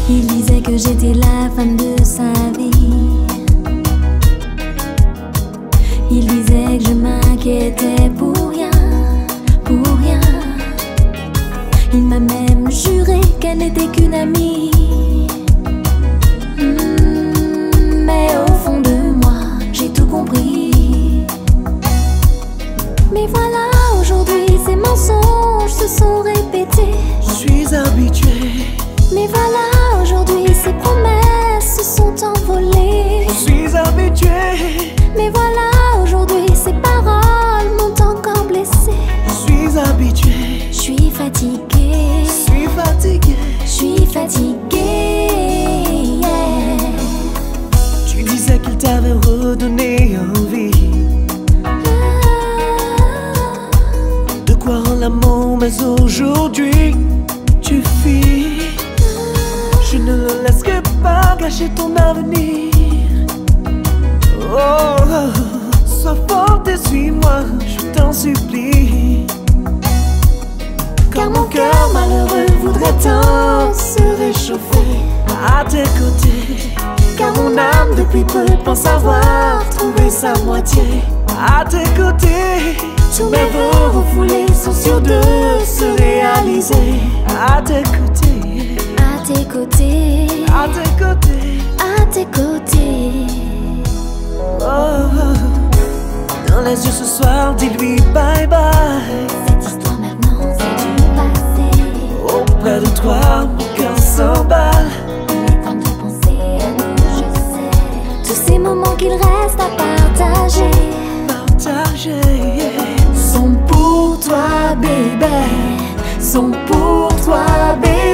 Il disait que j'étais la femme de sa vie. Il disait que je m'inquiétais pour rien, pour rien. Il m'a même juré qu'elle n'était qu'une amie. Mais au fond de moi, j'ai tout compris. Mais voilà, aujourd'hui, ces mensonges se sont répétés. Je suis habitué. Mais voilà, aujourd'hui, ces promesses se sont envolées. Je suis habitué. Mais voilà, aujourd'hui, ces paroles m'ont encore blessé. Je suis habitué. Je suis fatiguée. Je suis fatigué. Je suis fatiguée. Yeah. Tu disais qu'il t'avait redonné envie de croire en l'amour, mais aujourd'hui tu fuis. Je ne le laisserai pas gâcher ton avenir. Oh, sois forte et suis-moi, je t'en supplie. Car mon cœur malheureux voudrait tant se réchauffer à tes côtés. Car mon âme depuis peu pense avoir trouvé sa moitié à tes côtés. Tous mes vœux refoulés sont sûrs de se réaliser à tes côtés. À tes côtés. À tes côtés. À tes côtés. Oh, dans les yeux ce soir, dis-lui bye bye. Cette histoire maintenant c'est du passé. Auprès de toi, mon cœur s'emballe. Il est temps de penser à nous, je sais. Tous ces moments qu'il reste à partager, Partager sont pour toi, bébé. Sont pour toi, bébé.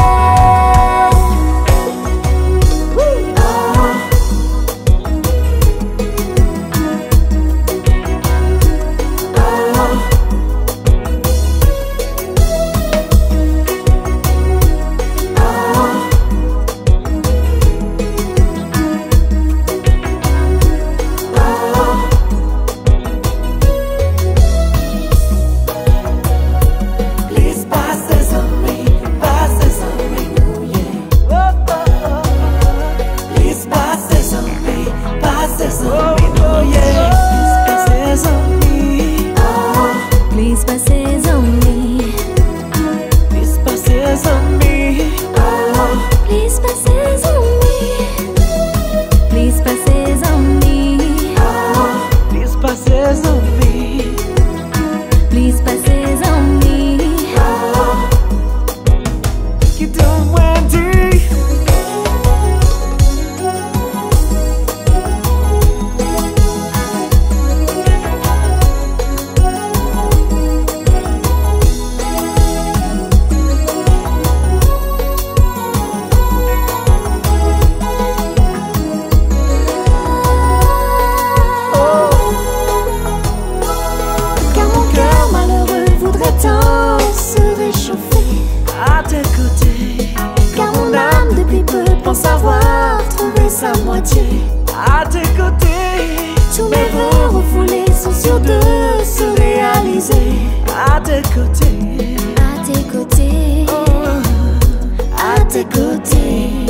Please passes on me. Please passes on me. Please passes on me. Please passes on me. Please passes on me. Please passes on me. Quitte-moi Wendy. Se réchauffer À tes côtés. car mon âme depuis peu pense avoir trouvé sa moitié. À tes côtés. Tous mes vœux refoulés sont sûrs de se réaliser. À tes côtés. À tes côtés. Oh, À tes côtés.